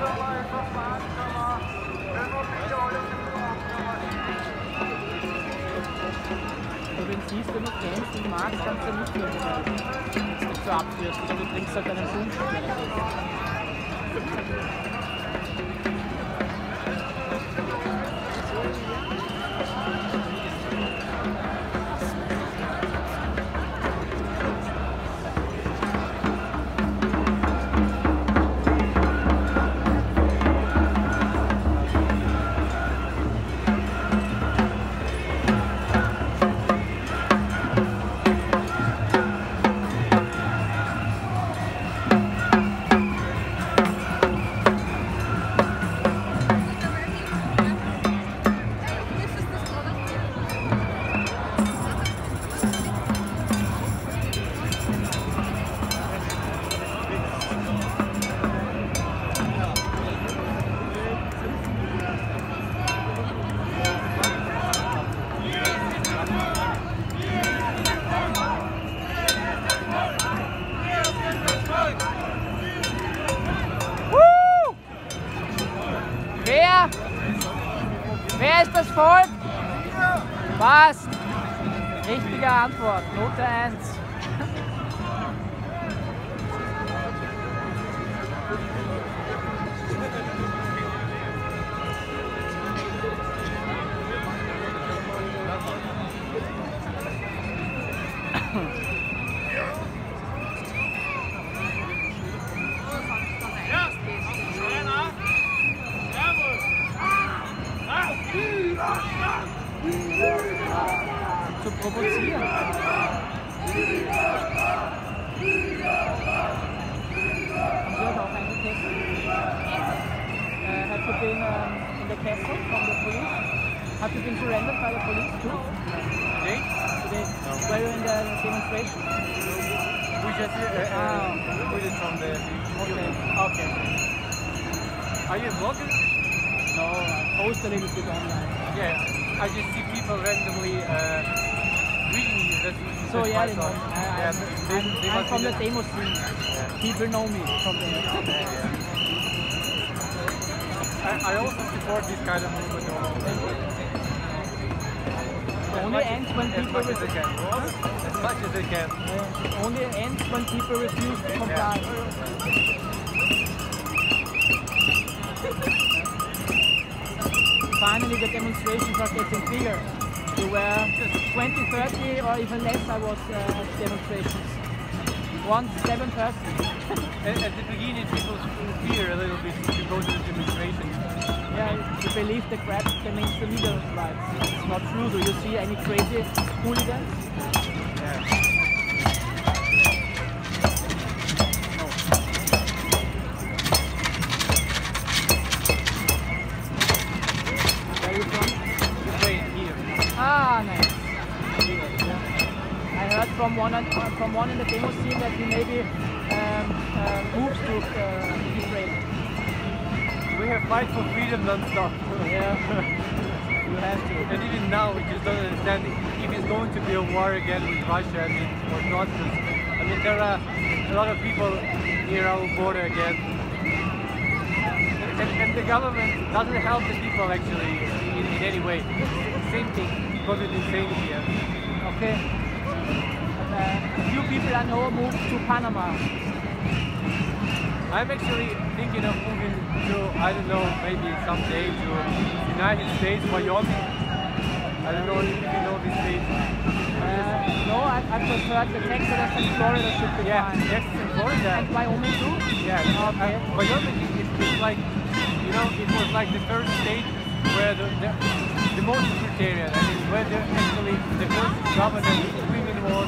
Wenn du siehst, wenn du kennst und magst, kannst du nicht mehr nicht so abwürsten, sondern du trinkst halt einen Schulstoff. Wer ist das Volk? Was? Richtige Antwort, Note 1. Zu provozieren. Haben Sie auch eingetestet? Have you been in the castle from the police? Have you been surrendered by the police too? Today? Today. No. Were you in the demonstration? We just quit it from the... Okay. Are you a vlogger? No, I post a little bit online. Yeah, I just see people randomly reading you. So yeah, they know. I'm from the there. demo scene. Yeah. People know me from there. I also support this kind of movement. Only ends when people as they can. As much as they can. Only ends when people refuse to comply. Finally, the demonstrations are getting bigger. There were 20, 30 or even less I was at demonstrations. Once 7:30. At the beginning, people fear a little bit to go to the demonstration. Yeah, you believe the crap against the legal rights. It's not true. Do you see any crazy hooligans? Yeah. Where are you from? Ukraine, here. Ah, nice. I heard from one in the demo scene that he maybe moves to Ukraine. We have fight for freedom non-stop. Yeah, you have to. And even now, we just don't understand if it's going to be a war again with Russia, or not. I mean, there are a lot of people near our border again. And the government doesn't help the people actually in any way. Same thing, COVID insanity. Okay. A few people I know moved to Panama. I'm actually thinking of moving to, I don't know, maybe someday to United States, Wyoming. I don't know if you know this state. No, I prefer the Texas and Florida should be fine. Texas and Florida. And Wyoming too? Yeah, okay. Wyoming is like, you know, it was like the first state where the most libertarian, I mean, where actually the first governor woman was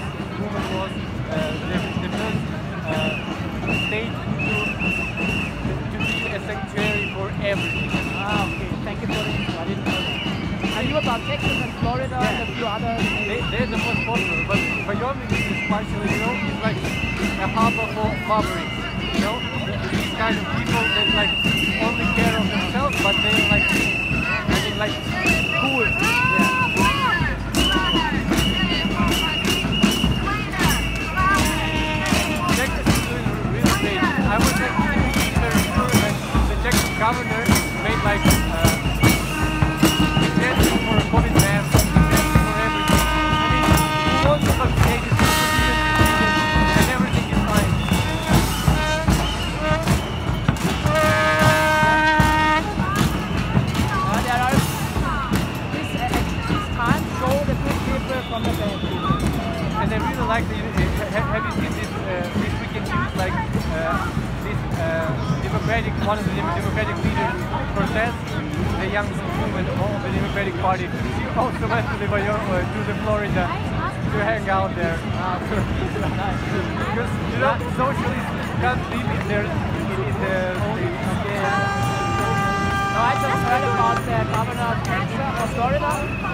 the first state to be a sanctuary for everything. Ah, okay. Thank you for the info. I didn't know that. I knew about Texas and Florida and a few other. They're the most popular, but Wyoming is partially, you know, it's like a harbor for mavericks. You know, these kind of people that like only care of themselves, but they're like, I mean, like cool. Yeah. Texas is doing really great. I was actually very sure that the Texas governor made like suggestions for a COVID ban, suggestions for everything. I mean, he wants to vaccinate his people and everything is fine. This time show the good people from the bad people. And I really like the, have you seen this, this weekend news, like this one of the Democratic leaders protest, the young woman of the Democratic Party, she also went to the Florida to hang out there. Because, you know, socialists can't live in their, No, I just heard about the governor of Texas, of Florida.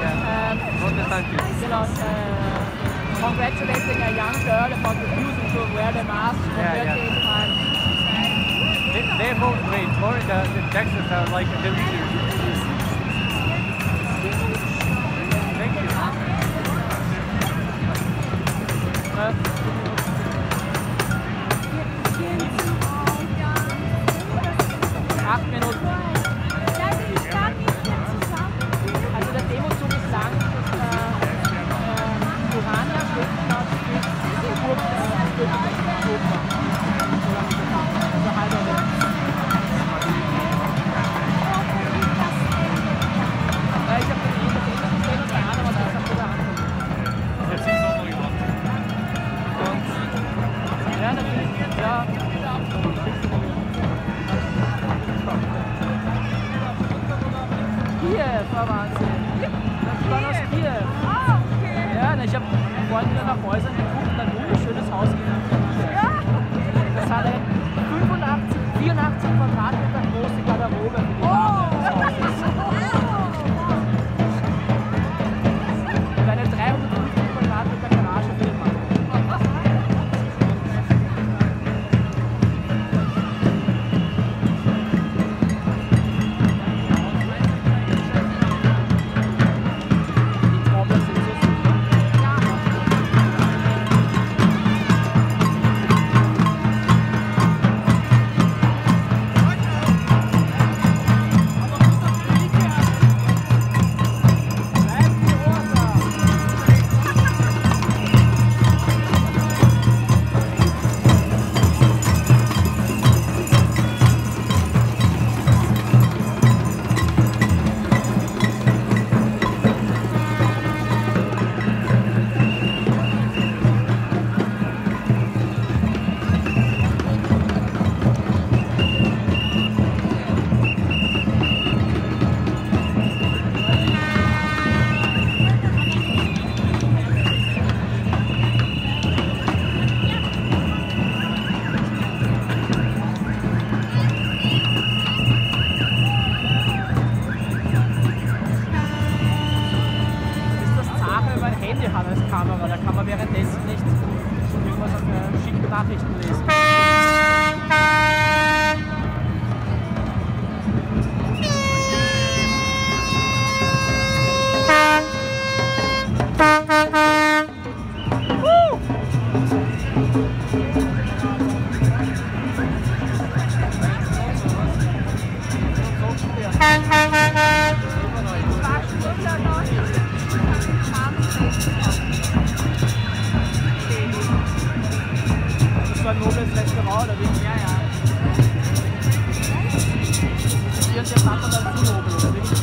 You know, congratulating a young girl about refusing to wear the mask for 38 times. They're both great. Florida and Texas are like the leaders. Thank you. 8 Minuten. Also der Demozug ist lang, das Urania steht nach also halber Weg. Ich habe den gesehen und der andere war das auf der Hand. Jetzt ist es auch noch gemacht. Und ja, natürlich, ja. Kiew war Wahnsinn. Das war aus Kiew. Ja, ich habe vorhin wieder nach Häusern geguckt und ein wunderschönes Haus gesehen. Das hatte 84 Quadratmeter große Garderobe für die Dame des Hauses. Und eine 350 Quadratmeter Garage für den Mann. Kamera, da kann man währenddessen nicht irgendwas auf schicken Nachrichten lesen. Das war ein nobles Restaurant, oder wie? Ja, ja. Hier ist der Vater dann zu nobel, oder wie?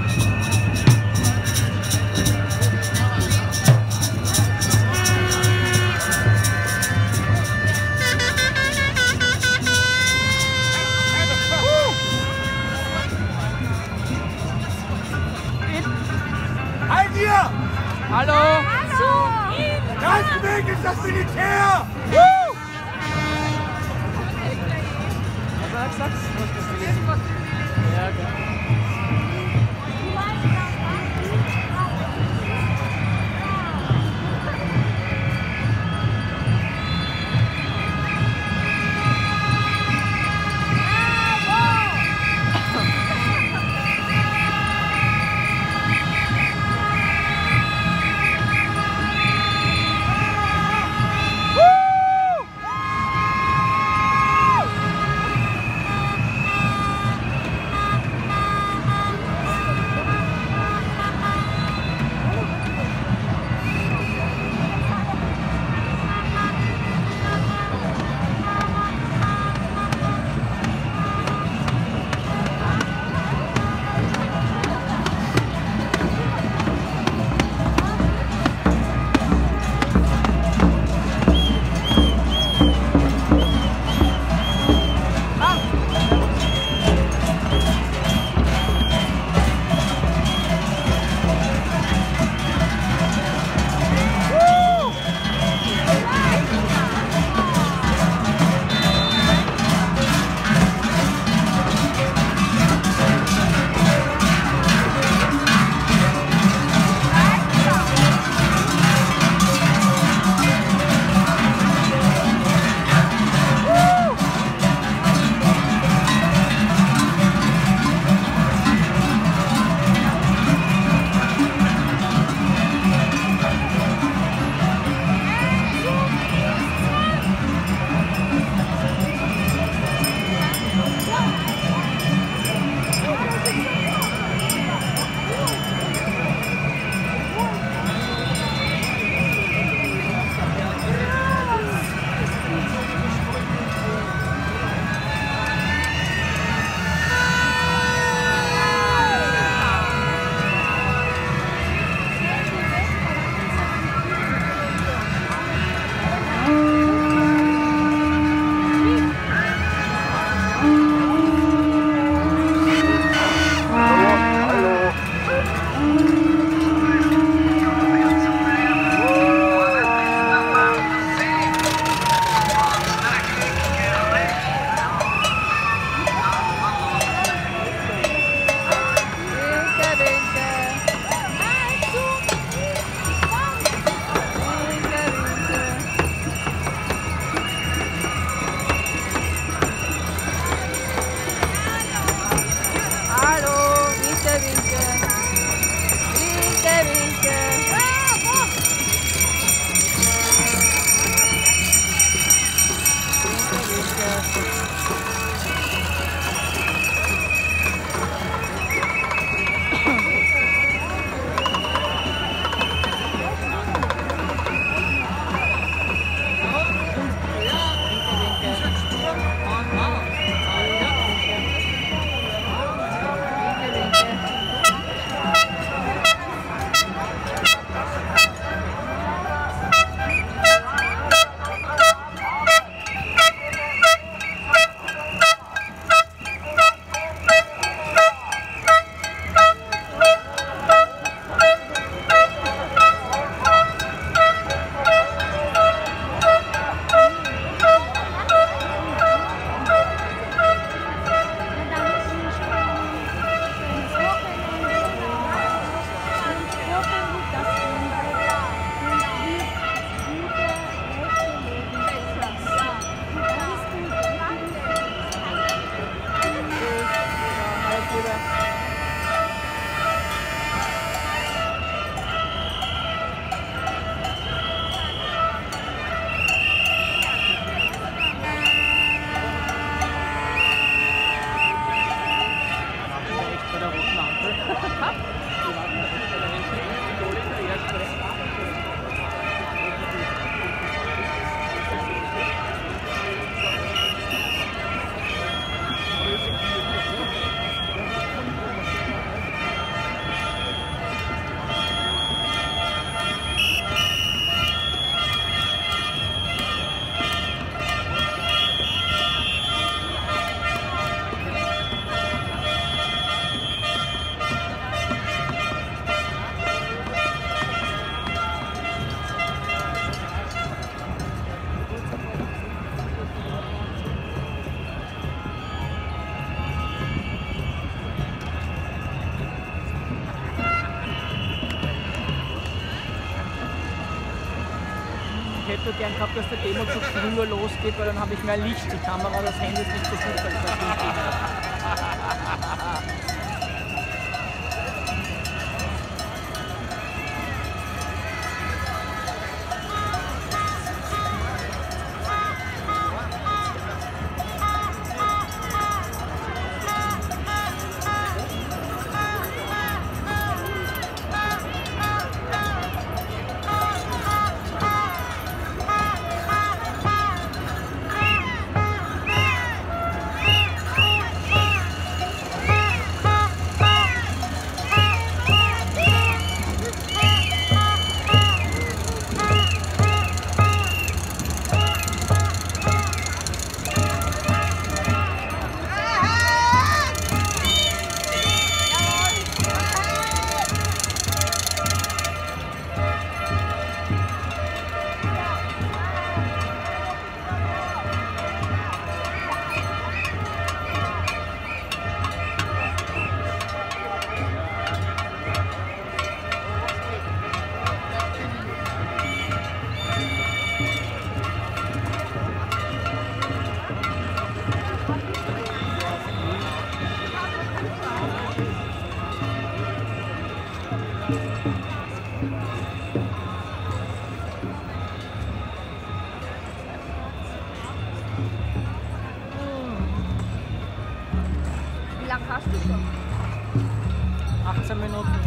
Hallo! Ganz weg ist das Militär! Was hat er gesagt? Ja, okay. Ich hätte gern gehabt, dass der Demo zu früher losgeht, weil dann habe ich mehr Licht. Die Kamera, das Handy ist nicht so gut, weil ich das nicht Wie lange hast du schon? 18 Minuten.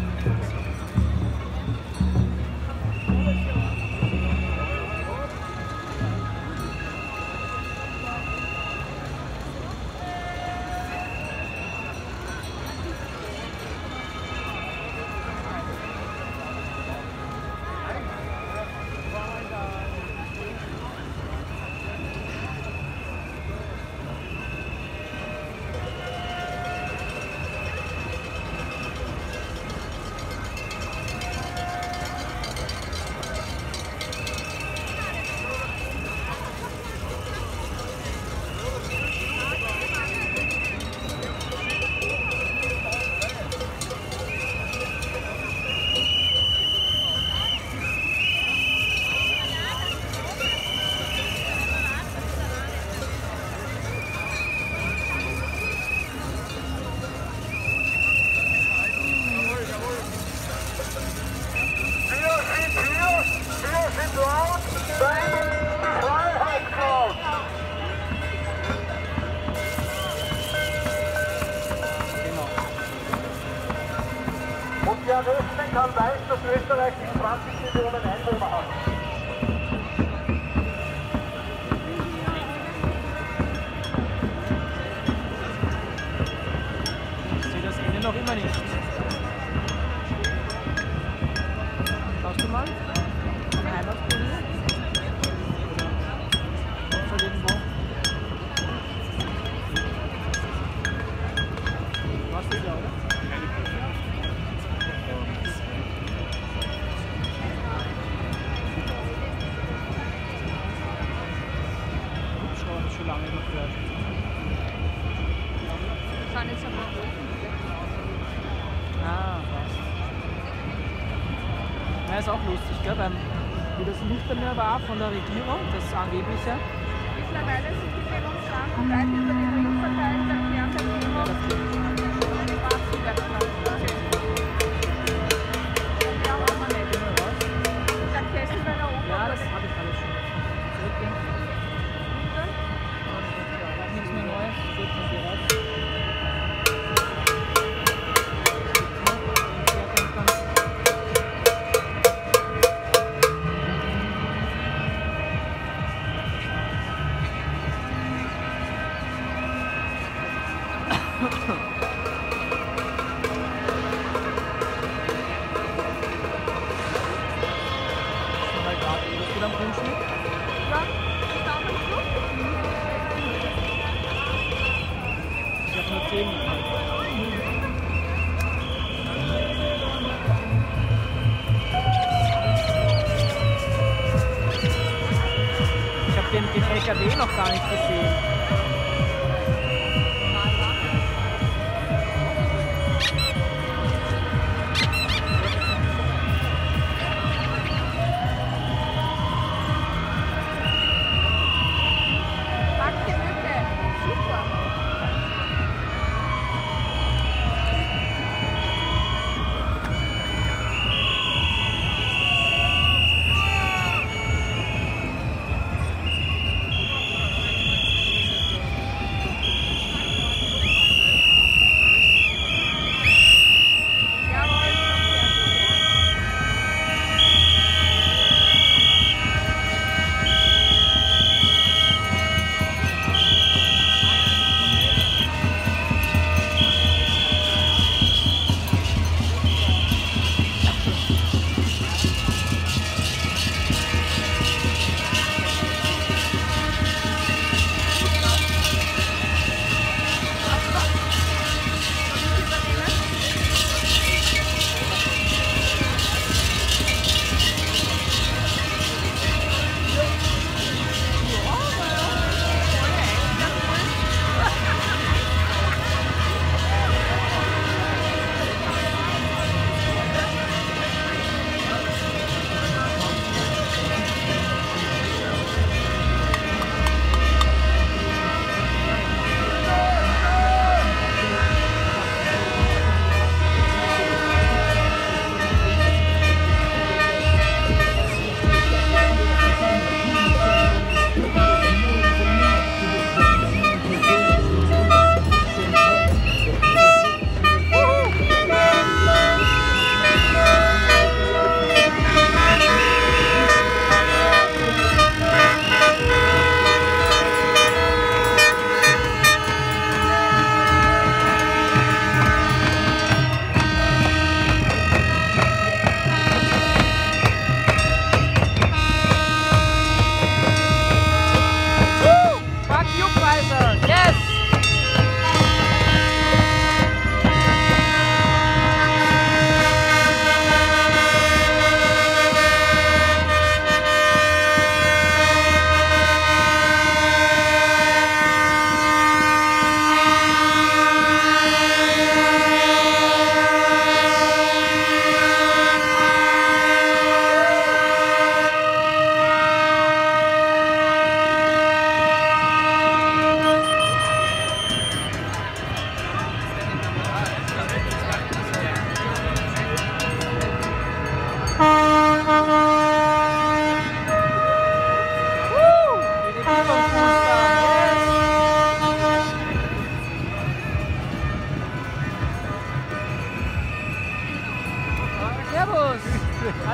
wer rechnen kann, weiß, dass Österreich die 20 Millionen Einwohner hat. Ich sehe das Ende noch immer nicht. Schaust du mal? Ein Heimatturnier? Soll irgendwo? Was wieder, oder? Hubschrauber ist schon lange noch gehört. Das sind jetzt aber Ah, was? Ja, ist auch lustig, gell? Wie das Luftmeer war von der Regierung, das angebliche. mittlerweile sind die Demonstranten weit über den Ring verteilt, erklären der Demo. Ja, haben wir nicht. Der Kessel bei der Oma. Ja, das habe ich alles schon. Zurückgehen. Nichts mehr Neues, steht von dir raus. Ich habe den LKW noch gar nicht gesehen.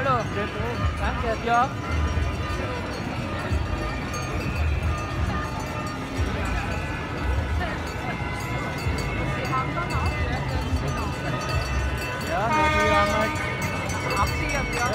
Hallo. Danke, ja. Ja, die haben halt absichern, ja.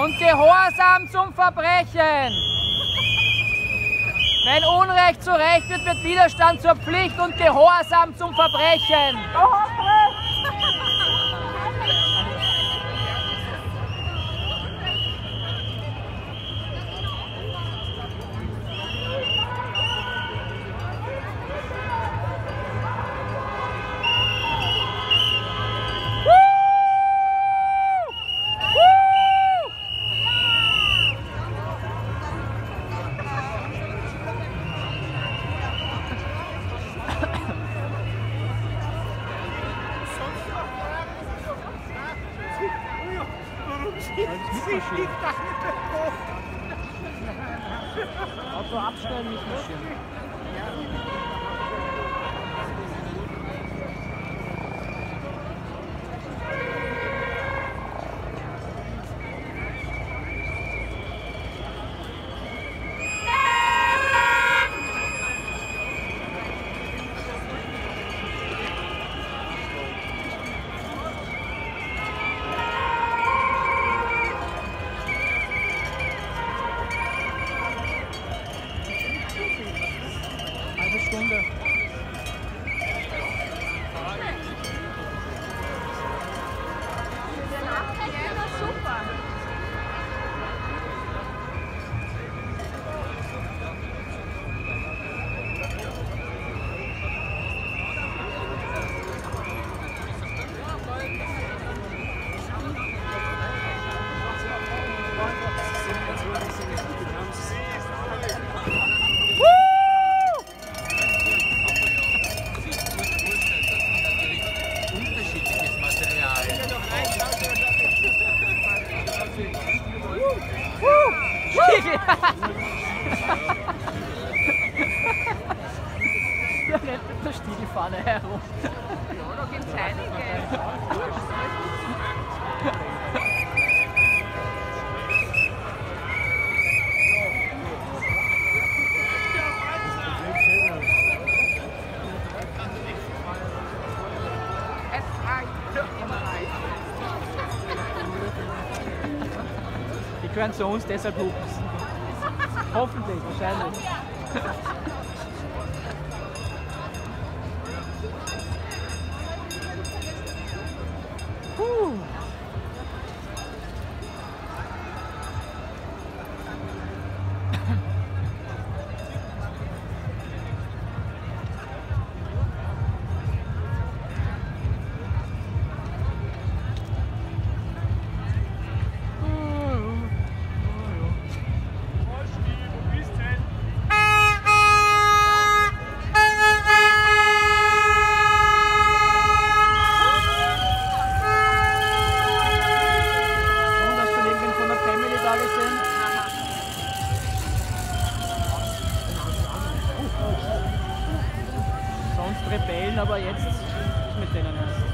und Gehorsam zum Verbrechen. Wenn Unrecht zu Recht wird, wird Widerstand zur Pflicht und Gehorsam zum Verbrechen. Auto abstellen, nicht marschieren. Stunde. Super. Der rennt mit der Stiegelfahne herum. Ja, da gibt's einige. Die gehören zu uns, deshalb hupen sie. Hoffentlich, wahrscheinlich. Sonst Rebellen, aber jetzt mit denen erst.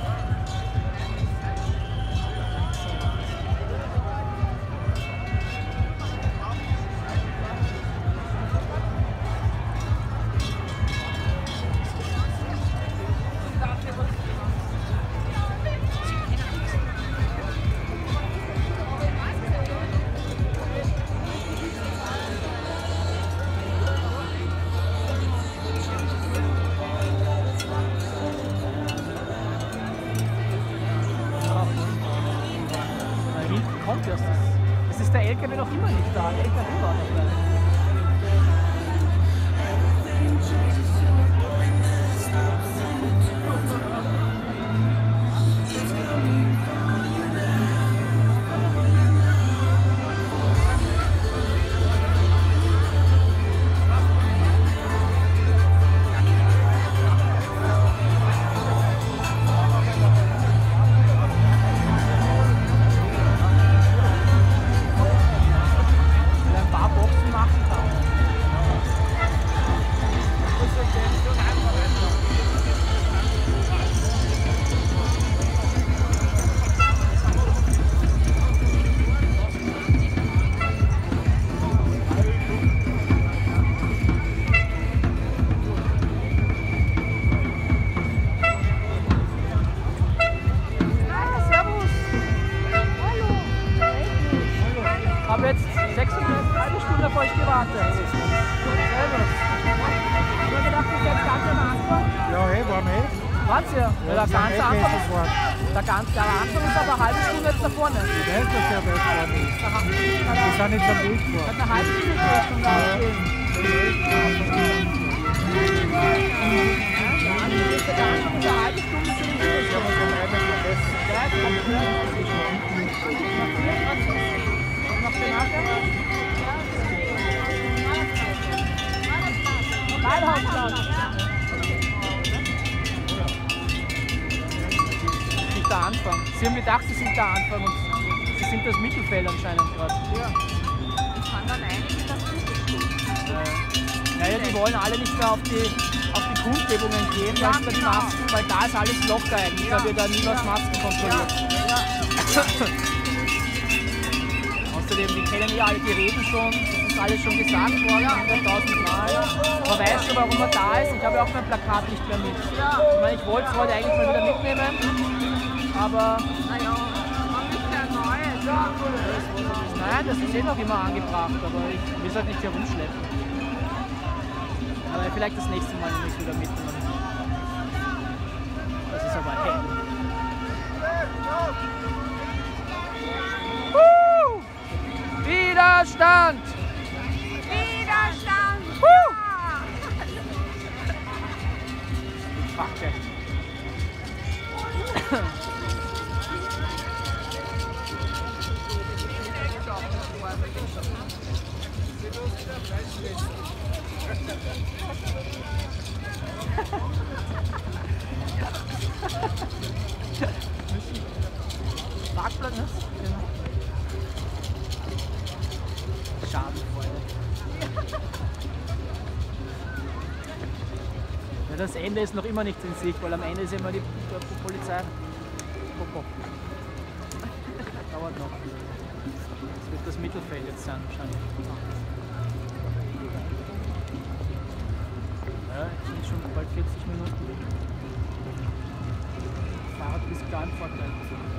Kommt erst das. Es ist der LKW noch immer nicht da. Der LKW war noch da. Boxen machen. ja. Der ganz Anfang ist, der Anfang ist aber eine halbe Stunde jetzt da vorne. Ich weiß, dass der bei vorne ist. Wir sind jetzt am Weg vor. Hat eine halbe Stunde Richtung da gehen. Der Anfang. Sie haben gedacht, sie sind der Anfang und sie sind das Mittelfeld anscheinend gerade. Ja. Ich kann dann einige das Naja, die wollen alle nicht mehr auf die Kundgebungen gehen, Ja, weil die Masken, weil da ist alles locker eigentlich, da wird da niemals Masken kontrolliert. Außerdem, die kennen ja alle die Reden schon, das ist alles schon gesagt worden, 100.000 Mal. Man weiß schon, warum er da ist. Ich habe ja auch mein Plakat nicht mehr mit. Ich meine, ich wollte es heute eigentlich mal wieder mitnehmen, aber... Naja, man ist ja neu. Nein, das ist eh noch immer angebracht, aber ich will es halt nicht herumschleppen. Aber vielleicht das nächste Mal nehme ich es wieder mit. Das ist aber hell. Widerstand! Widerstand! Backe. Parkplatz, ne? Genau. Schadenfreude. Ja, das Ende ist noch immer nicht in Sicht, weil am Ende ist immer die Polizei. Popo. Dauert noch. Das wird das Mittelfeld jetzt sein wahrscheinlich. Ja, jetzt sind schon bald 40 Minuten weg. Fahrrad ist klar im Vorteil.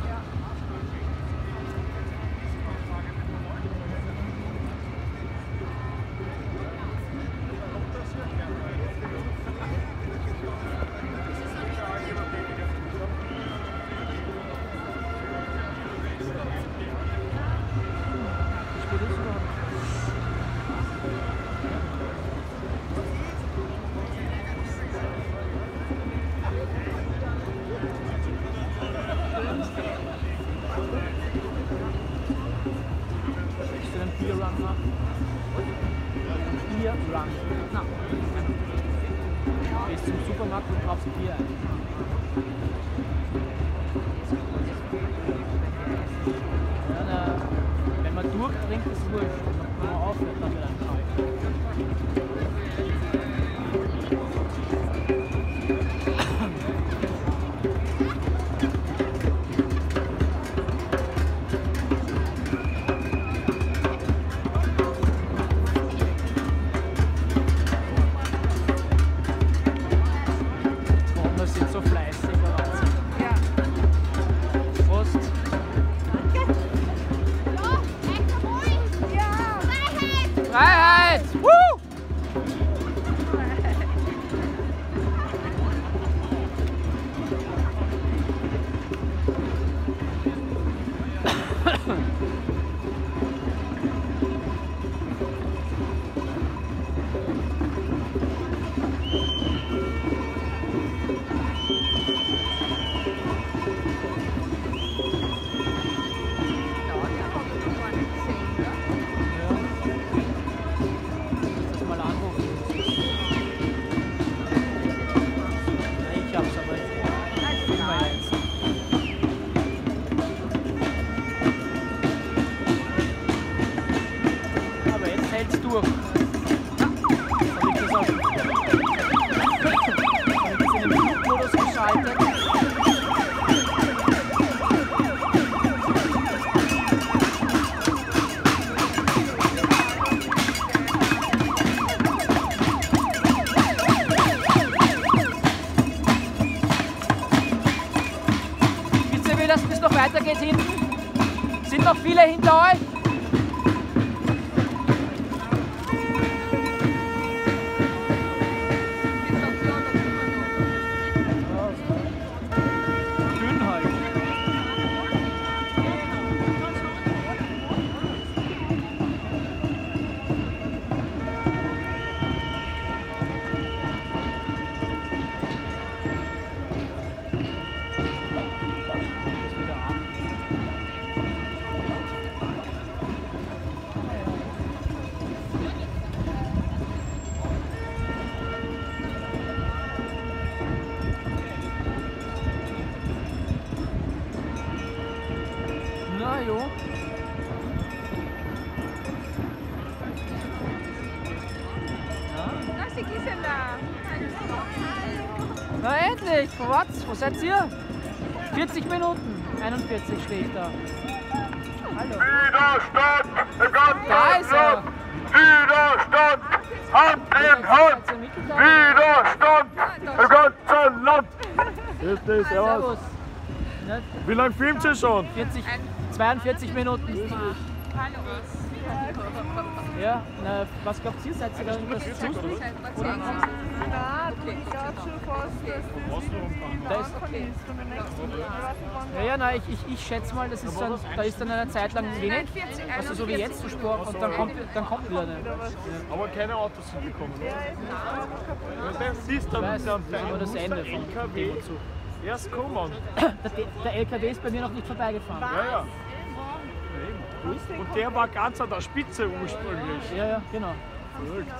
Gehst zum Supermarkt und kaufst Bier ein. Ja, wenn man durchtrinkt, ist es wurscht. Wenn man aufhört, dann wird einem kalt. Freiheit! Woo! Durch. Jetzt in den Flugmodus geschaltet. Wisst ihr, wie das bis noch weitergeht hinten? Sind noch viele hinter euch? Na jo. Na, sie gießen da. Na endlich, wo seid ihr? 40 Minuten, 41 stehe ich da. Hallo. Widerstand im ganzen Da ist er. Land! Widerstand! Hand in Hand! Widerstand im ganzen Land! Grüß dich, servus. Servus. Ne, Wie lange filmt ihr schon? 42 Minuten. Hallo. Ja, na, was glaubt ihr? Seid ihr da irgendwas lustig? Oder? Nein, ich glaube schon fast, dass Da das ist, Anfang ist von der nächsten Woche. ja, nein, ich schätze mal, das ist dann, da ist dann eine Zeit lang wenig. Also so wie jetzt zu Sport und dann kommt wieder eine. Aber keine Autos sind gekommen. Ja, dann siehst du, Weiß, dann das ist aber das Ende der von LKW dem und so. erst kommen. Der LKW ist bei mir noch nicht vorbeigefahren. Ja, ja. Und der war ganz an der Spitze ursprünglich. Ja, ja, genau. Verrückt.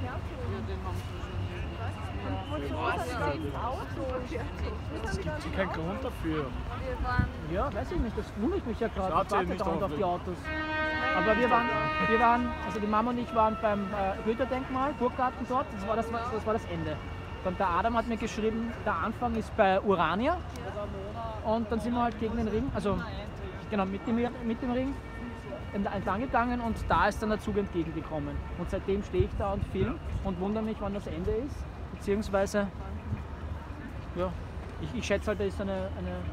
Es gibt keinen Grund dafür. Ja, weiß ich nicht, das wundert mich ja gerade. Ich Schaut warte nicht dauernd auf auf die Autos. Aber wir waren, also die Mama und ich waren beim Goethe-Denkmal, Burggarten dort, das war das Ende. Dann der Adam hat mir geschrieben, der Anfang ist bei Urania und dann sind wir halt gegen den Ring, also genau mit dem Ring entlang gegangen und da ist dann der Zug entgegengekommen. Und seitdem stehe ich da und film und wundere mich, wann das Ende ist, beziehungsweise, ja, ich schätze halt, da ist eine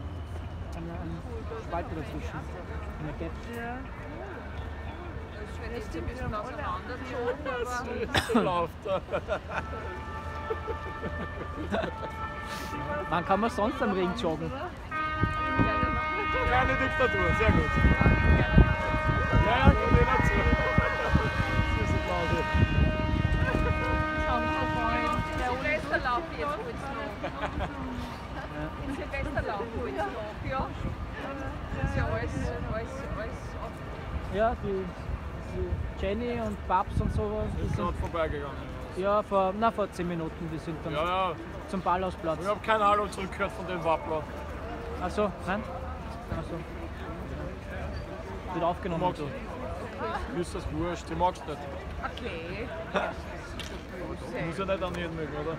Spalte dazwischen, eine Gap. Wenn ich ein bisschen auseinanderzogen, aber Läuft da. Wann kann man sonst am Ring joggen? Kleine Diktatur, sehr gut. Ja, ja, komm dir dazu. Süße Pause. Silvesterlauf jetzt kurz noch. Im Silvesterlauf kurz noch, ja. Ist ja alles auf. Ja, die Jenny und Babs und sowas, die Ist sind gerade vorbeigegangen. ja vor 10 Minuten, die sind dann Ja, ja. zum Ballhausplatz. Ich habe kein Hallo zurückgehört von dem Wappler. Achso, nein? Achso. Wird aufgenommen. Magst du? Mir ist das wurscht, ich mag's nicht. Okay. Muss ja nicht an jeden mögen, oder?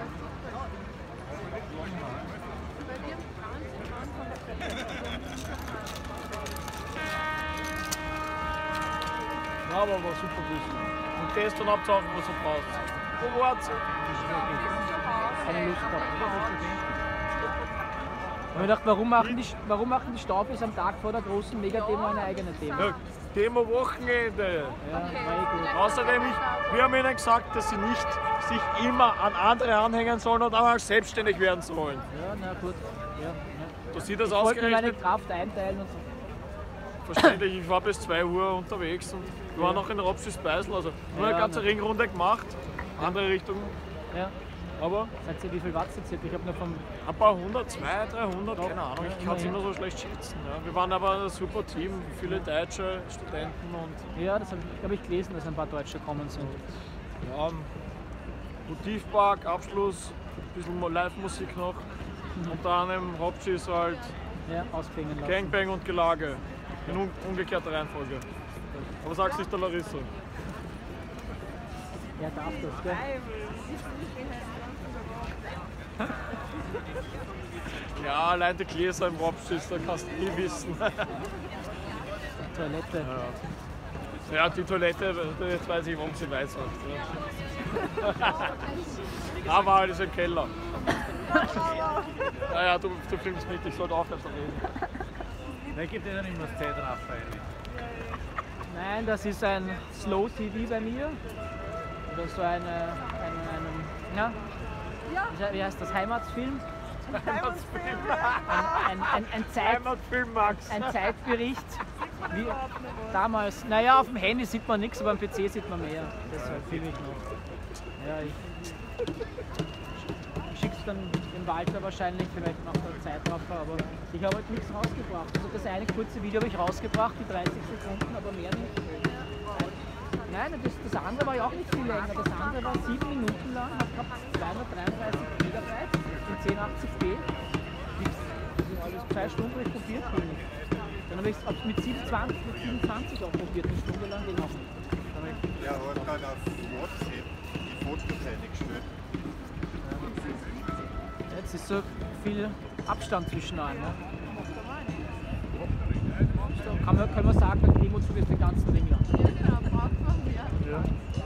Ja, aber war super Grüße. Und das dann abzahlen, was du brauchst. Wo war's? Keine Lust gehabt. Ich habe mir gedacht, warum machen die Staufis am Tag vor der großen Megademo eine eigene Demo? Ja, Demo-Wochenende. Ja, war eh gut. Außerdem, wir haben ihnen gesagt, dass sie nicht sich immer an andere anhängen sollen und auch selbstständig werden sollen. Ja, na gut. Ja, ja. Dass sie das Ich wollte mir meine ausgerechnet, Kraft einteilen und so. verständlich, ich war bis 2 Uhr unterwegs und wir waren noch in Rapsis Beisel, also nur eine Ja, ganze ne. Ringrunde gemacht, andere Richtung, Ja. aber Seid ihr, wie viel Watt seid ihr? Ich habe nur vom. ein paar 100, 200, 300, keine Ahnung, Ja, ich kann es immerhin. immer so schlecht schätzen. Ja. Wir waren aber ein super Team, viele deutsche Studenten und Ja, das habe ich gelesen, dass ein paar Deutsche kommen sind. ja, Motivpark, Abschluss, ein bisschen Live-Musik noch. Unter anderem Rapsis halt Ja, ausklingen lassen. Gangbang und Gelage. In umgekehrter Reihenfolge. Aber sag's nicht der Larissa. Ja, darf das, gell? Ja, allein die Gläser im Rapsis, da kannst du nie wissen. Toilette. Ja, die Toilette, jetzt weiß ich, warum sie weiß hat. Ja. Aber halt ist im Keller. Naja, du filmst nicht, ich sollte aufhören zu reden. Da gibt es ja nicht mehr Zeit, Raphael. Nein, das ist ein Slow TV bei mir. Oder so ja, wie heißt das? Heimatsfilm? Heimatfilm, Max. Ein Zeitbericht. Wie damals. Naja, auf dem Handy sieht man nichts, aber am PC sieht man mehr. Deshalb filme ich noch. Ja, ich schicke es dann dem Walter wahrscheinlich, vielleicht nach der Zeitraffer, aber ich habe halt nichts rausgebracht. Also das eine kurze Video habe ich rausgebracht, die 30 Sekunden, aber mehr nicht. Nein, das andere war ja auch nicht viel länger. Das andere war 7 Minuten lang, hat gehabt 233 Megabyte in 1080p. Das ist alles 2 Stunden, wo ich probiert bin. Dann habe ich es mit 27 auch probiert, eine Stunde lang, den auch nicht. Ja, aber dann auf WhatsApp die Fotoseite gestellt. Jetzt ist so viel Abstand zwischen allen. Ne? Können wir sagen, der Klimazug ist den ganzen Ring lang. Ja, genau, braucht man mehr. Ja.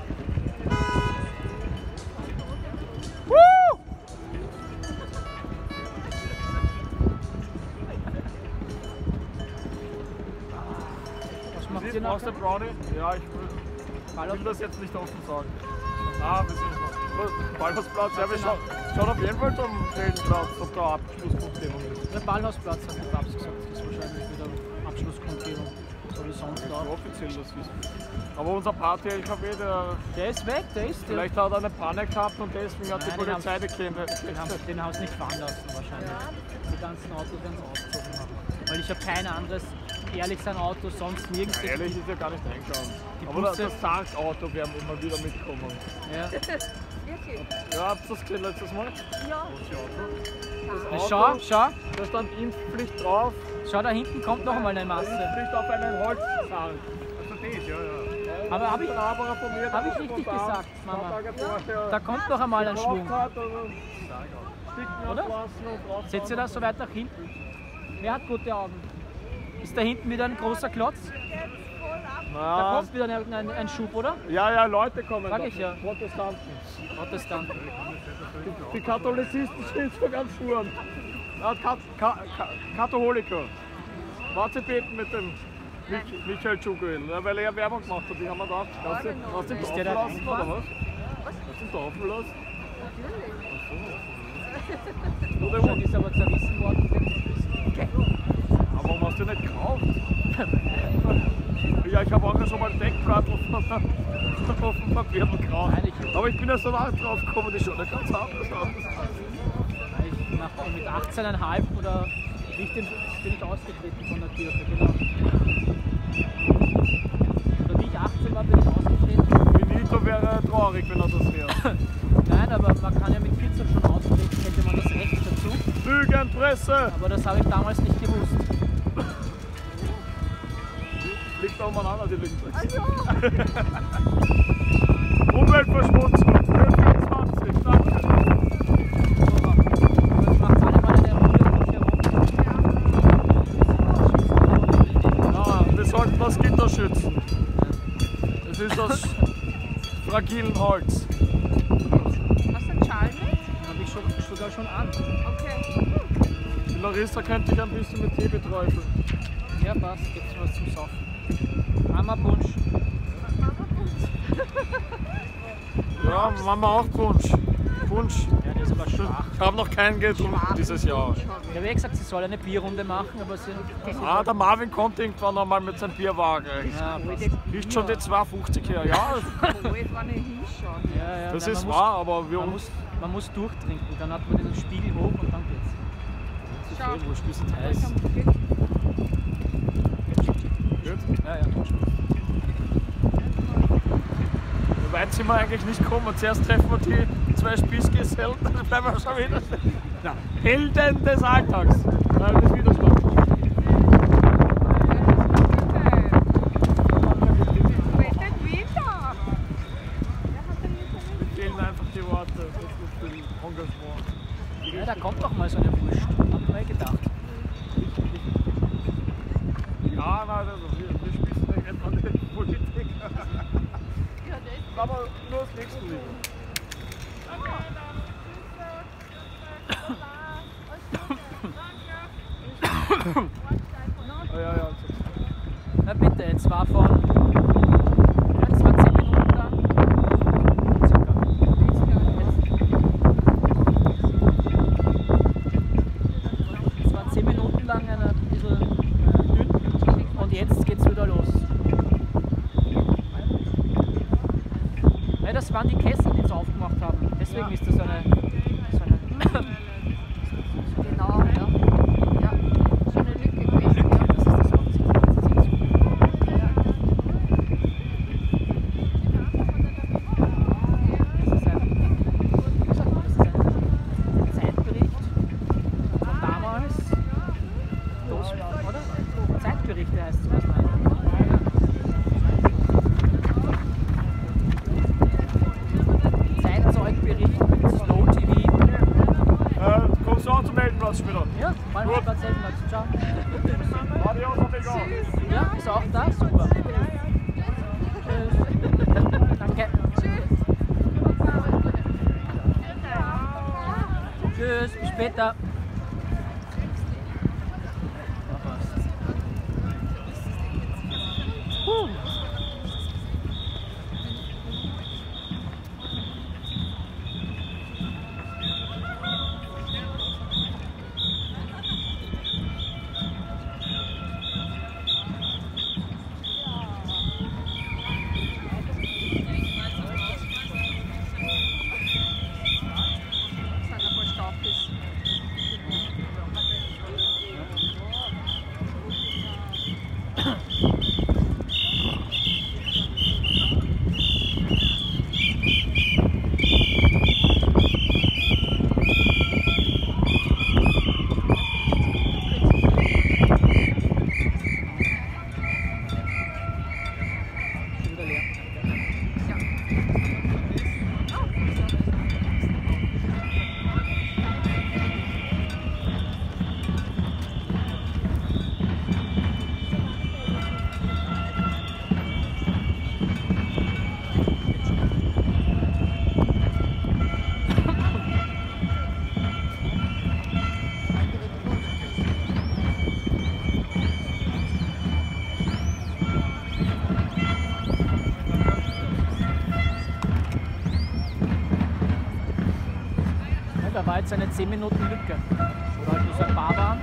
Was macht ihr Sie noch? brauchst du Brownie? Ja, ich will das jetzt nicht offen sagen. Ah, wir sind Ballhausplatz, ja, wir schauen auf jeden Fall zum Feldenplatz, ob da Abschlusskundgebung ist. Der Ballhausplatz hat der Papst gesagt, das ist wahrscheinlich wieder Abschlusskundgebung, so wie sonst Ja, auch. offiziell, das wissen wir. Aber unser Party-LKW, Der ist weg, der ist der. vielleicht hat er eine Panne gehabt und deswegen hat die Nein, den Polizei bekämpft. Den haben sie nicht fahren lassen wahrscheinlich. Die ganzen Autos werden es ausgezogen haben. Weil ich habe kein anderes, ehrlich sein Auto, sonst nirgends. Ehrlich ist ja gar nicht eingegangen. Die Aber Busse- das Tankauto werden immer wieder mitkommen. Ja. Wirklich? Ja, habt ihr das gesehen letztes Mal? Ja. Das Schau, schau, da stand Impfpflicht drauf. schau, da hinten kommt noch einmal eine Masse. Impfpflicht auf einen Holzzahn. Also das, ja. Aber habe ich, Aber von mir hab ich der richtig spontan gesagt, Mama? ein paar Tage vorher Da kommt noch einmal ein Schwung. geraucht hat, also Sticken Oder? ablassen und drauf. Seht ihr das so weit nach hinten? Wer hat gute Augen? Ist da hinten wieder ein großer Klotz? Da Na, kommt wieder ein Schub, oder? ja, Leute kommen. Sag da. ich ja. Protestanten. Protestanten. Die Katholizisten sind so ganz schuren. Katholiker. Warte beten mit dem Michael Tschuguel, weil er Werbung gemacht hat. Die haben wir gedacht, hast du ihn Ist der da taufen lassen oder reingefahren? was? Hast du ihn taufen lassen? Der ist aber zerrissen worden. Aber warum hast du nicht gekauft? Ja, ich habe auch schon mal den Deckbrattel auf dem Papier gekauft. Nein, Aber ich bin erst danach drauf gekommen, die schaut ja ganz anders aus. Mit 18,5 oder bin ich ausgetreten von der Kirche, genau. Oder wie ich 18 war, bin ich ausgetreten. Benito wäre traurig, wenn er das hört. Nein, aber man kann ja mit 14 schon austreten, hätte man das Recht dazu. Lügenpresse! Aber das habe ich damals nicht gewusst. Liegt da umeinander, die Lügenpresse. Also, Umweltverschmutzung, 24, danke. Das macht alle mal eine Runde um mich herum. Ja, wir sollten das Gitter schützen. Es ist aus fragilem Holz. hast du einen Schal mit? Den habe ich sogar schon an. Okay. Die Larissa könnte dich ein bisschen mit Tee beträufeln. Ja, passt, gibt's was zum Saufen. Einmal Punsch. Ja, Mama auch Punsch. Punsch. Ja, der ist aber schwach. Ich habe noch keinen getrunken dieses Jahr. Ich habe ja gesagt, sie soll eine Bierrunde machen, aber sie. Ah, der Marvin kommt irgendwann einmal mit seinem Bierwagen. Ja, Riecht schon die 2,50 her. Ja, Wo ich war nicht hinschauen. ja, das nein, ist man wahr, aber wir muss, man muss durchtrinken, dann hat man den Spiegel hoch und dann geht's. Schau. Wo ist bisschen heiß? Ja, ja. So weit sind wir eigentlich nicht gekommen. Zuerst treffen wir die zwei Spießgesellen, dann bleiben wir schon wieder. Ja. Helden des Alltags. Nein, des Widerstands. Rettet wieder! Mir fehlen einfach die Worte. Das ist das Engagement. Ja, da kommt doch mal so eine Wurst. Hab ich mal gedacht. Ja, nein, also wir spießen nicht etwa die Politik. Aber nur das nächste Lied. Ja. Na bitte, jetzt war von. Ja, das war 10 Minuten lang. Es war 10 Minuten lang ein bisschen dünn. Und jetzt geht's wieder los. Ja, das waren die Kessel, die sie aufgemacht haben. Deswegen ist das eine. Genau, ja. Ja, so eine Lücke gewesen, ja. Das ist das Hauptziel. Das ist ein Zeitbericht von damals. Oder? Zeitbericht. Weißt du, was ich meine? Zeitzeugberich mit Slow TV. Kommst du auch zum Weltplatz später? Ja, mal Gut. Platz 11. Ciao. Adios, amigo. Ja, ist auch da? Super. Tschüss. Danke. Tschüss, bis später. Da war jetzt eine 10 Minuten Lücke. Oder halt nur so ein paar waren.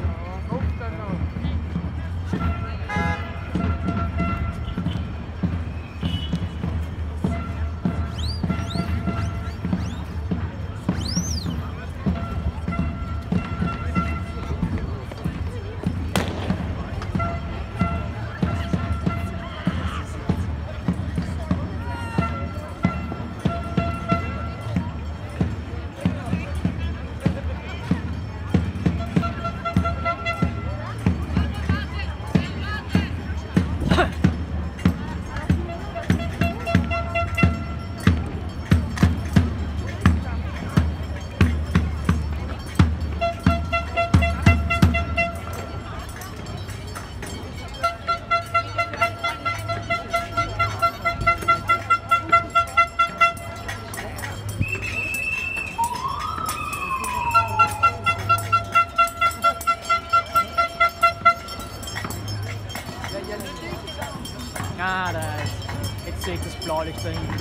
Ah, da ist. Jetzt sehe ich das Blaulicht da hinten.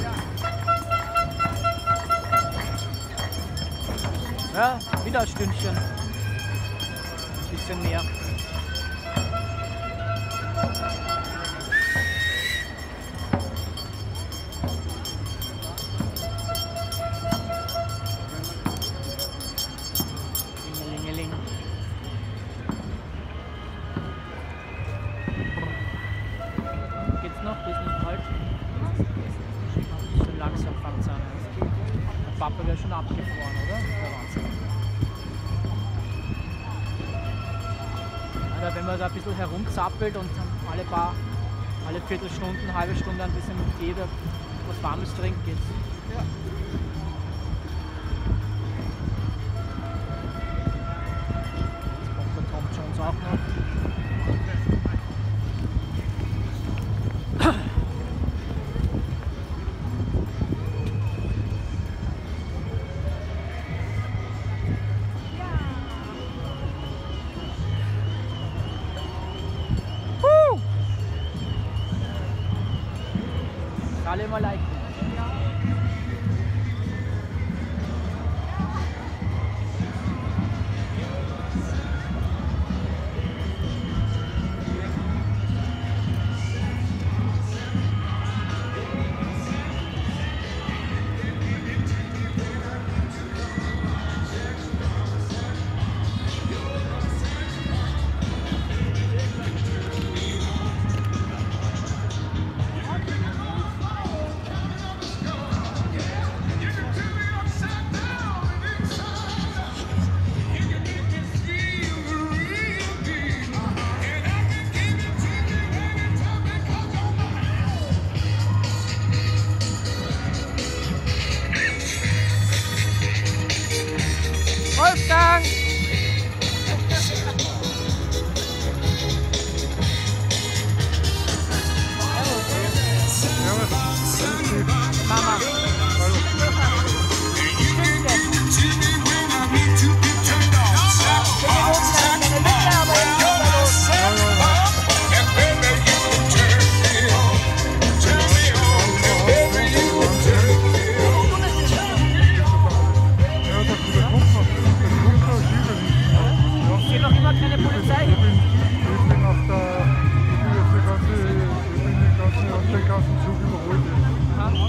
Ja, wieder ein Stündchen. Ein bisschen mehr. Lingelingeling. Geht's noch? Die ist nicht kalt. Schon langsam fängt es an. Der Papa wäre schon abgefroren, oder? Der Wahnsinn. Also wenn man da ein bisschen herumzappelt und alle Viertelstunden, halbe Stunde ein bisschen mit Tee was Warmes trinkt, geht's. Ja. Jetzt kommt der Tom Jones auch noch. Alle mal liken. keine Polizei hin. Ich bin auf der, den ganzen Zug überholt jetzt. Aha. Aber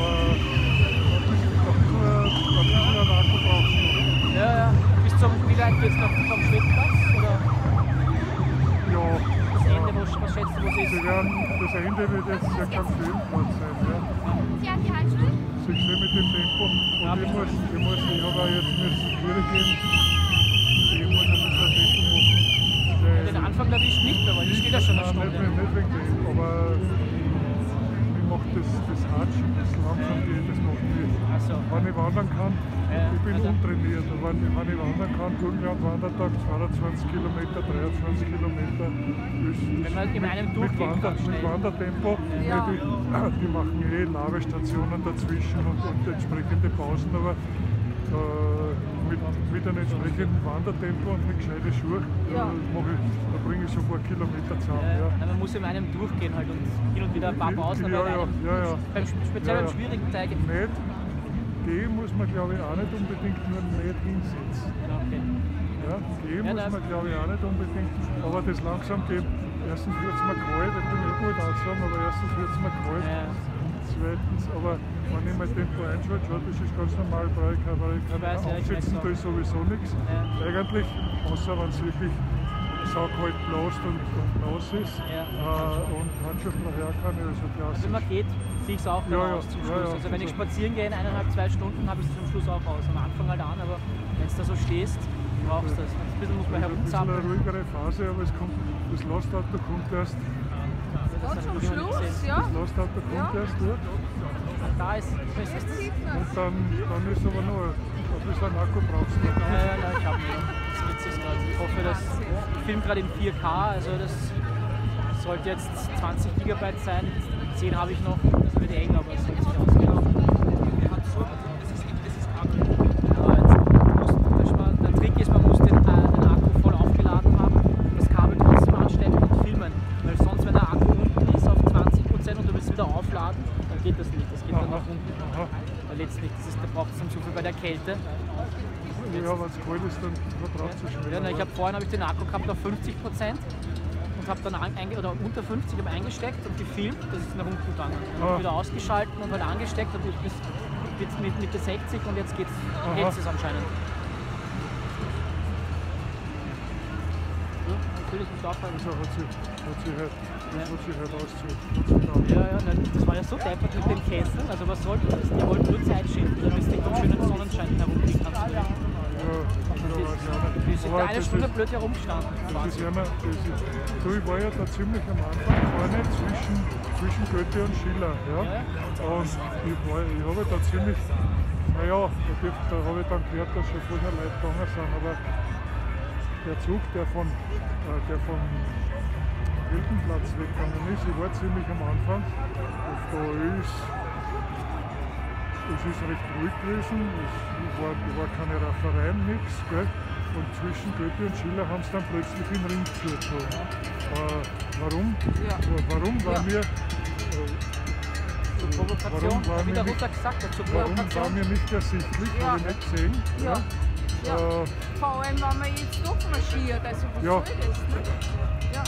ein bisschen ein Akku brauchst du. Ja, ja. Wie weit geht's noch vom Schwedenplatz? Oder Ja. das Ende, was schätzt du, wo es ist? Das Ende wird jetzt ja kein Filmplatz sein. Ja. Ja, die Halsschule? So ich stehe mit dem Tempo und ich habe auch jetzt schwierig gehen. Ich muss ein bisschen Tempo machen. Den Anfang erwischt nicht mehr, weil ich stehe da schon eine Stunde. Nicht wegen dem, aber ich mache das Hatschen, das langsam geht, das macht mir. So. Wenn ich wandern kann, Ja, ich bin also- untrainiert, aber wenn ich wandern kann, Wandertag 22 Kilometer, 23 Kilometer. Wenn man in einem durchgehen kann, mit schnell. Wandertempo, Ja. die machen Lavestationen dazwischen und entsprechende Pausen, aber mit einem entsprechenden Wandertempo und mit gescheiten Schuhen Ja. da bringe ich so ein paar Kilometer zusammen. Ja. Ja. Man muss in einem durchgehen halt und hin und wieder ein paar Pausen. Ja, aber in einem, ja. speziell Ja, beim ja. schwierigen Teig. Nicht gehen muss man, glaube ich, auch nicht unbedingt nur nicht hinsetzen. Okay. Ja, gehen Ja, muss man, glaube ich, auch nicht unbedingt. Aber das langsam gehen, erstens wird es mir kalt, ich bin gut anzusagen, aber erstens wird es mir kalt. Ja. Zweitens, aber wenn ich mein Tempo einschalte, schau, das ist ganz normal, brauche ich keine weiß, ja, ich aufsitzen, weiß da ist sowieso nichts. Ja. Eigentlich, außer wenn es wirklich saukalt blast und nass ist Ja. und Handschuhe her kann, also klassisch. Wenn man geht, ziehe ich es auch dann Ja, ja, aus zum ja, Schluss. ja, Also wenn ich also- spazieren gehe in 1,5, 2 Stunden, habe ich es zum Schluss auch aus. Am Anfang halt an, aber wenn du da so stehst, brauchst du das. Ein bisschen muss man Ein bisschen eine herumzappeln. ruhigere Phase, aber das Lastauto kommt erst, Ja, zum Schluss, ja. das Lastauto kommt erst durch. Da ist Das das. sieht man. Und dann ist aber noch ein bisschen Akku brauchst du. Ja, ich habe mir. Das ist witzig gerade. Ich hoffe, dass ich filme gerade in 4K, also das sollte jetzt 20 GB sein. 10 habe ich noch. Das wird eng, aber es sollte sich ausgehen. Der Trick ist, man muss den Akku voll aufgeladen haben, das Kabel trotzdem anstecken und filmen. Weil sonst, wenn der Akku unten ist auf 20% und du willst wieder aufladen, dann geht das nicht. Das geht dann nach unten. Weil letztlich, da braucht es dann so viel bei der Kälte. Ja, wenn es kalt ist, dann verbraucht es schnell. Ja, vorhin habe ich den Akku gehabt auf 50% und habe dann oder unter 50 habe eingesteckt und gefilmt, das ist nach unten gegangen. Dann habe ich wieder ausgeschalten und halt angesteckt und ich bis jetzt mit der 60 und jetzt hält es anscheinend. Ja, natürlich muss ich aufhalten. Also hat sie halt auszuhalten. Ja, das war ja so deppert mit den Kesseln, also was sollte das? Die wollten nur Zeit schinden, damit du vom schönen Sonnenschein herumgehen kannst. Die sind da eine Stunde blöd herumgestanden. Ich war ja da ziemlich am Anfang vorne zwischen Goethe und Schiller. Ja? Und ich habe da ziemlich, naja, da habe ich dann gehört, dass schon vorher Leute gegangen sind, aber der Zug, der von Wildenplatz weggegangen ist, ich war ziemlich am Anfang und es ist recht ruhig gewesen, es war keine Raffereien, nichts. Und zwischen Goethe und Schiller haben sie dann plötzlich den Ring zugezogen. Warum? Ja. Warum war mir Zur Provokation, wie der Rutter gesagt hat, zur warum war Provokation. mir nicht ersichtlich, Ja. habe ich nicht gesehen. Ja. Ja. Vor allem, wenn man jetzt durchmarschiert, also was Ja. soll das? Ne? Ja.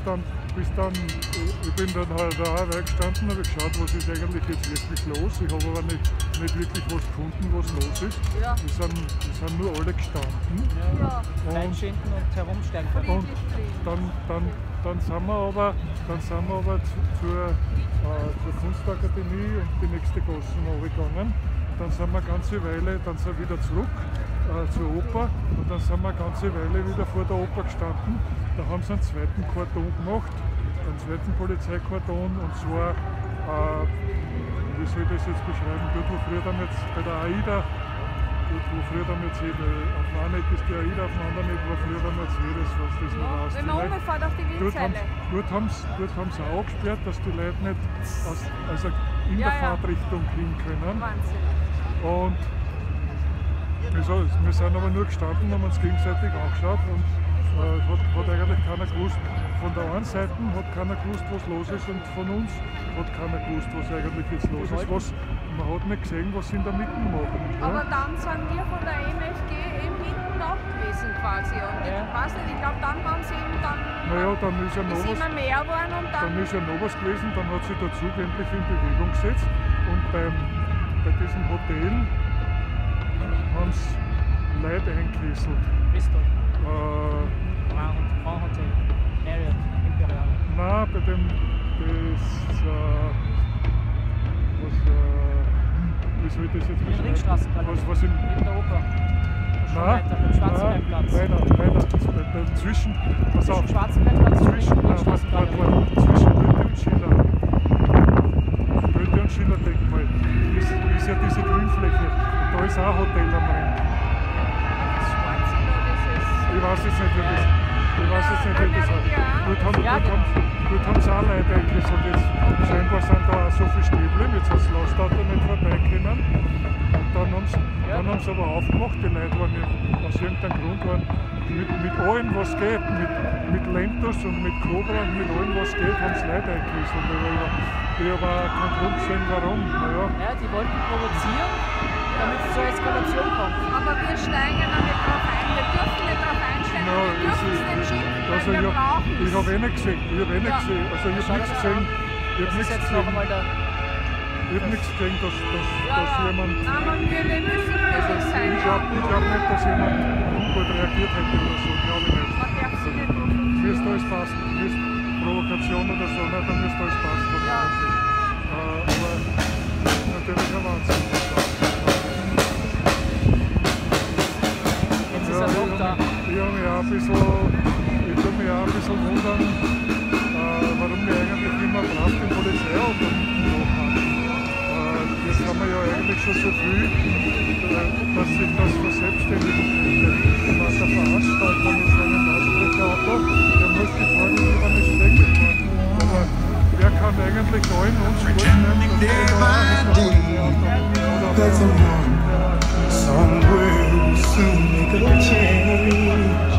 Ich bin dann halt da auch weggestanden, habe geschaut, was ist eigentlich jetzt wirklich los. Ich habe aber nicht wirklich was gefunden, was los ist. Ja. Wir sind nur alle gestanden. Ja. Reinschinden und herumsteigen können. Und dann sind wir aber zur Kunstakademie und die nächste Gasse runtergegangen. Dann sind wir eine ganze Weile, dann sind wir wieder zurück zur Oper und dann sind wir eine ganze Weile wieder vor der Oper gestanden. Da haben sie einen zweiten Kordon gemacht, einen zweiten Polizeikordon, und zwar, wie soll ich das jetzt beschreiben, dort wo früher dann jetzt bei der AIDA, auf einer Ecke ist die AIDA, auf der anderen Ecke war früher der Mercedes, was das noch war. Wenn man umfährt auf die Windseile. Dort haben sie auch gesperrt, dass die Leute nicht in Ja, der ja. Fahrtrichtung hin können. Wahnsinn. Und wir sind aber nur gestanden, haben uns gegenseitig angeschaut und hat eigentlich keiner gewusst. Von der einen Seite hat keiner gewusst, was los ist, und von uns hat keiner gewusst, was eigentlich jetzt los ist. Man hat nicht gesehen, was sie in der Mitte machen. Aber dann sind wir von der MFG eben hinten auch gewesen. gewesen quasi. Und ich weiß nicht, ich glaube, dann haben sie eben dann. Naja, dann ist ja noch ist was. immer mehr geworden und dann. Dann ist ja noch was gewesen, dann hat sich der Zug endlich in Bewegung gesetzt und bei diesem Hotel haben sie Leute einkesselt. Bristol. Grand Hotel. Marriott. Imperial. Nein, bei dem, wie soll ich das jetzt beschreiben? Ringstraßenpalast. Was in, Neben der Oper. Schon nein, weiter, beim Schwarzenbergplatz. weiter, dazwischen, pass auf, Schwarzenbergplatz und zwischen Goethe und Schiller. Goethe und Schiller Denkmal ist ja diese Grünfläche. Und da ist auch ein Hotel am Rhein. Ich weiß jetzt nicht, wie das Dort haben sie auch Leute eingerissen und jetzt scheinbar sind da auch so viele Stäbchen, jetzt hat das Lastauto nicht vorbei können. Und dann haben sie aber aufgemacht, die Leute waren ja, aus irgendeinem Grund mit allem was geht, mit Lentos und mit Cobra und mit allem was geht, haben sie Leute eingerissen. Ich habe auch keinen Grund gesehen, warum. Naja. Ja, die wollten provozieren, damit es zur Eskalation kommt. Aber wir steigen ja nicht drauf ein, wir dürfen nicht drauf einsteigen, wir dürfen es nicht schicken, weil wir brauchen es. Ich habe eh nicht gesehen, Also ich habe nichts gesehen. Ich habe nichts gesehen, dass jemand. Nein, aber wir müssen böse sein. Ich glaube nicht, dass jemand ungut reagiert hätte oder so, glaube ich nicht. Man darf sie nicht machen. Müsste alles passen, Provokation oder so, ne, dann müsste alles passen. Aber natürlich ein Wahnsinn. Jetzt ist er doch da. Ich tue mich auch ein bisschen wundern, warum wir eigentlich immer brav den Polizeiauto haben. Jetzt haben wir ja eigentlich schon so viel, dass sich das verselbstständigen könnte. Der Veranstalter mit seinem Lautsprecherauto, der muss die Frage lieber nicht weggefahren. Aber wer kann eigentlich allen uns vorstellen, dass wir da auch mit dem Polizeiauto Somewhere we'll soon make a change.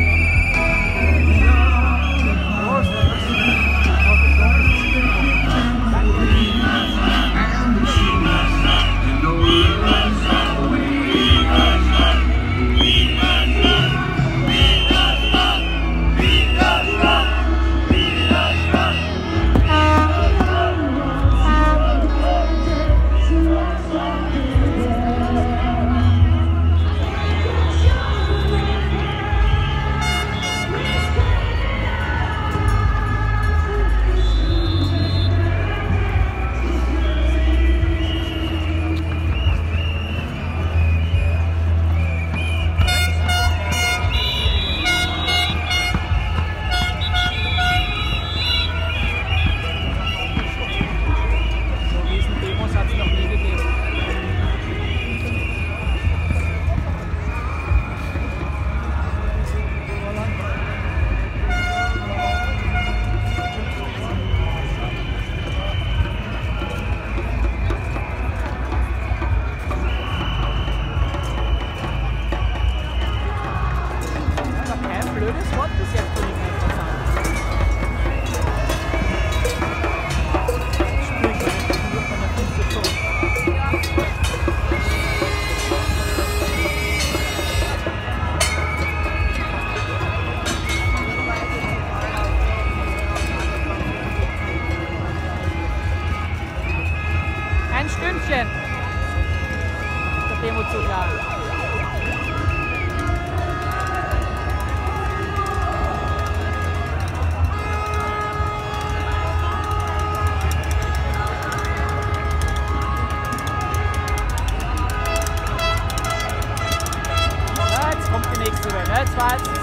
Jetzt war jetzt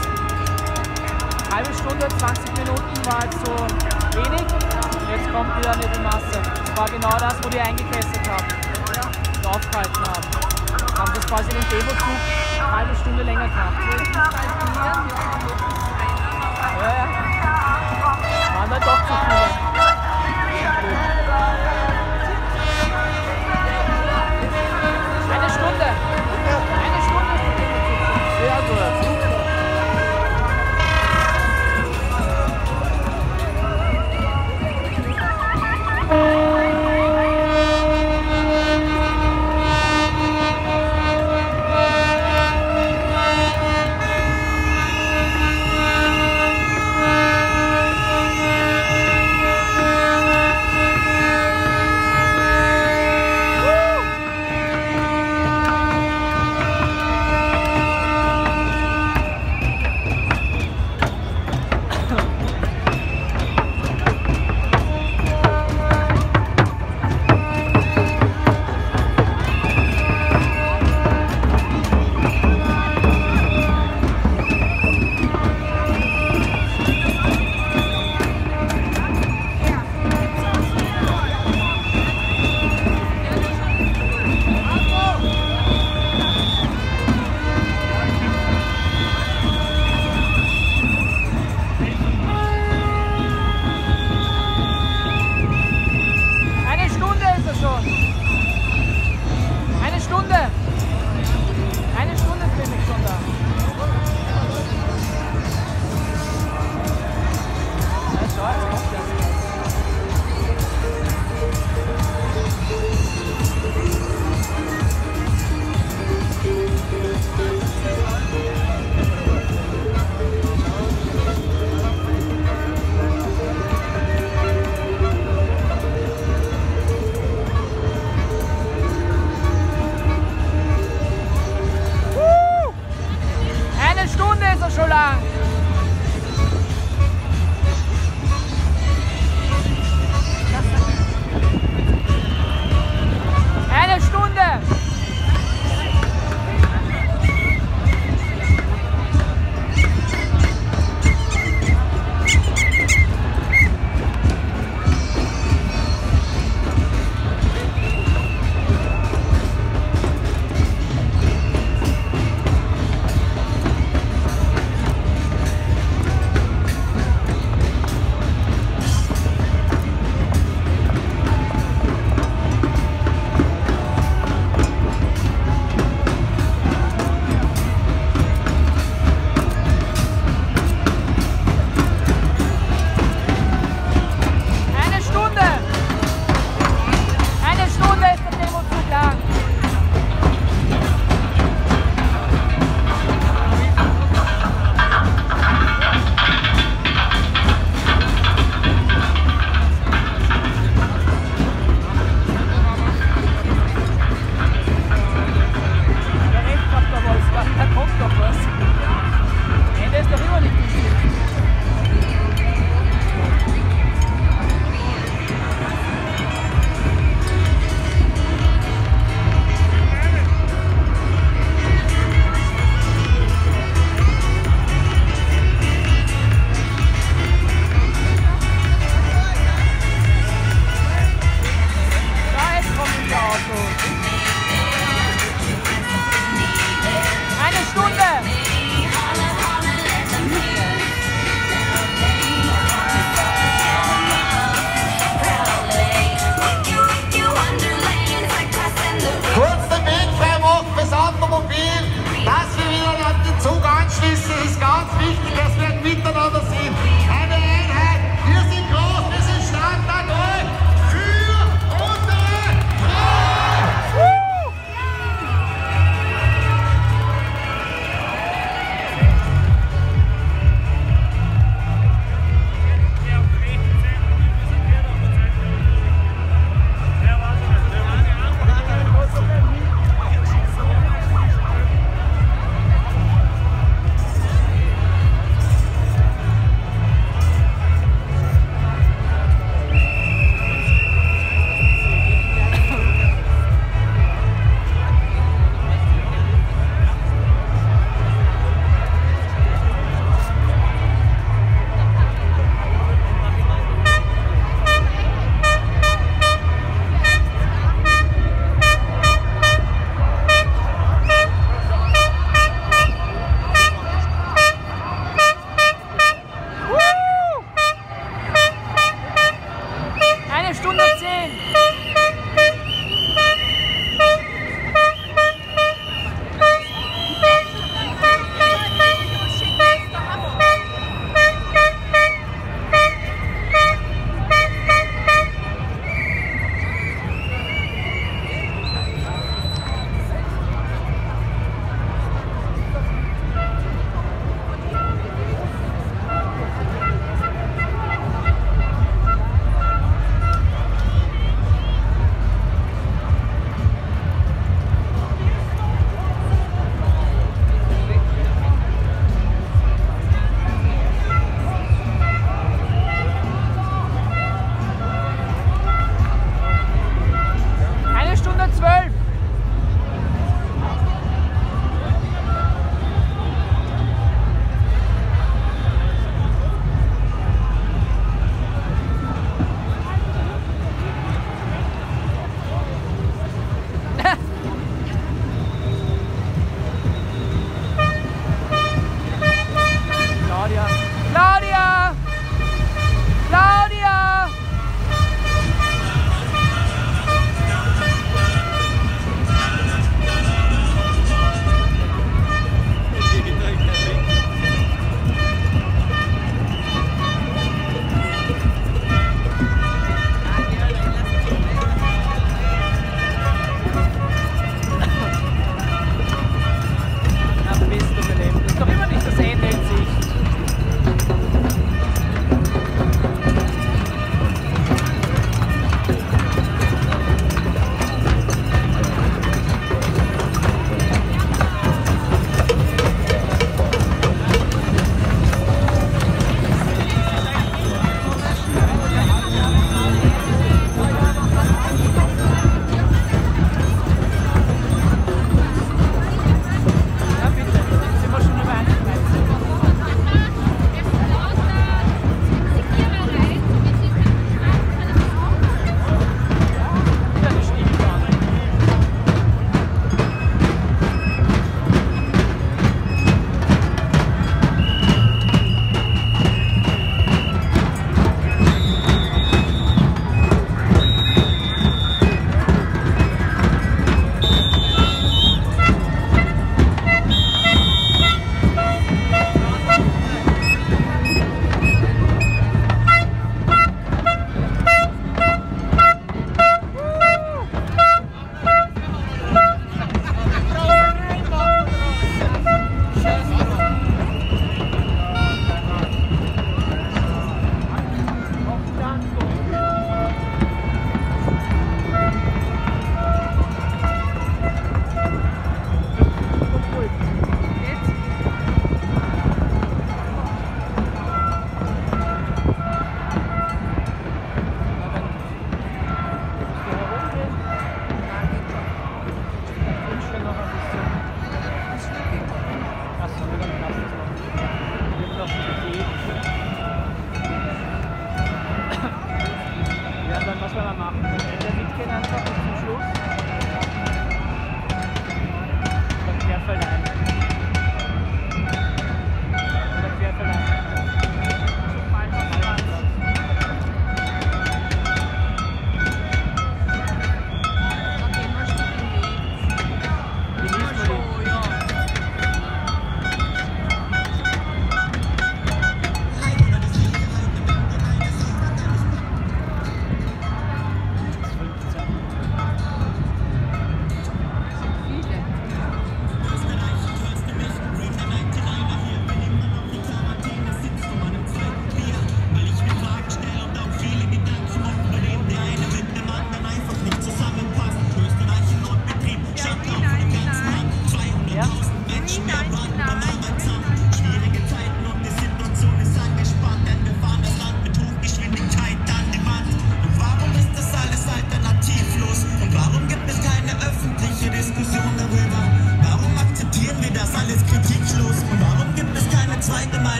eine halbe Stunde, 20 Minuten war jetzt so wenig. Jetzt kommt wieder eine Masse. Das war genau das, wo die eingekesselt haben und aufgehalten haben. Haben das quasi den Demozug eine halbe Stunde länger gemacht. Ja, ja. Waren dann doch zu viele. Eine Stunde. Eine Stunde ist der Demozug. Sehr gut.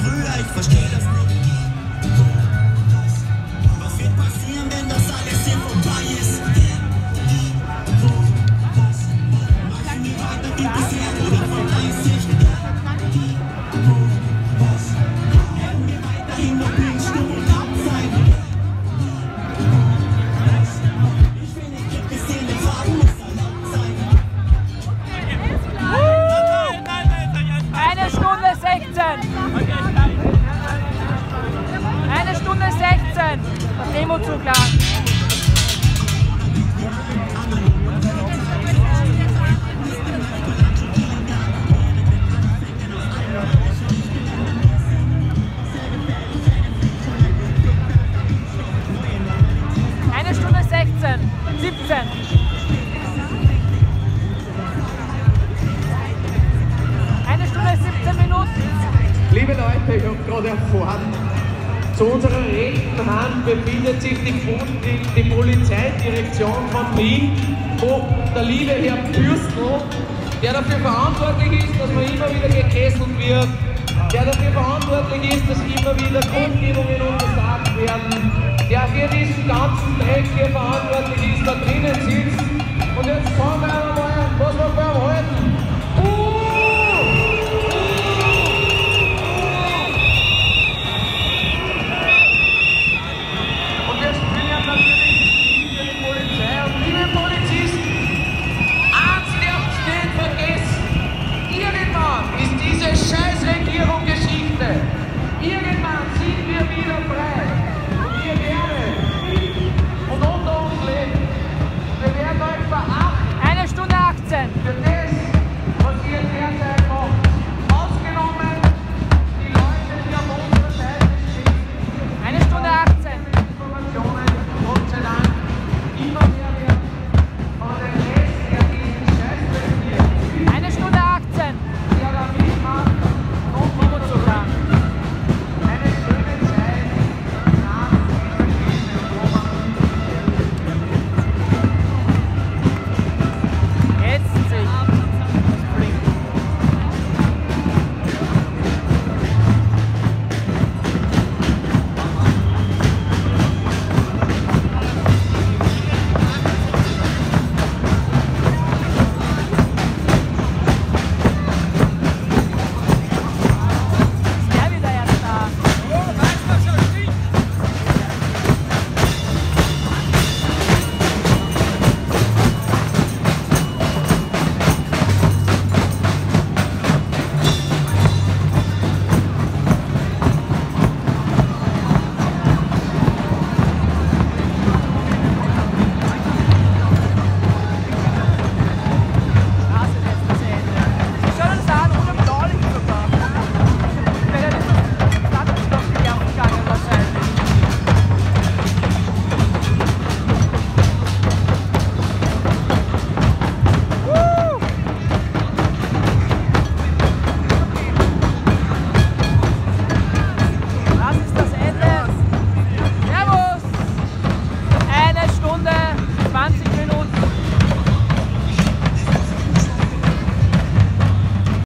früher, ich verstehe das nicht. Was wird passieren, wenn das alles hier vorbei ist? Machen wir weiter wie bisher oder verleißig? Werden wir weiterhin nur blind, stumm und laut sein? Ich will nicht kritisieren, den Faden muss erlaubt sein. 1 Stunde 16. 1 Stunde 16. Der Demozug lang. Eine Stunde 16. 17. Eine Stunde 17 Minuten. Liebe Leute, ich habe gerade erfahren, zu unserer rechten Hand befindet sich die Polizeidirektion von Wien, wo der liebe Herr Bürstl, der dafür verantwortlich ist, dass man immer wieder gekesselt wird, der dafür verantwortlich ist, dass immer wieder Kundgebungen untersagt werden, der für diesen ganzen Dreck hier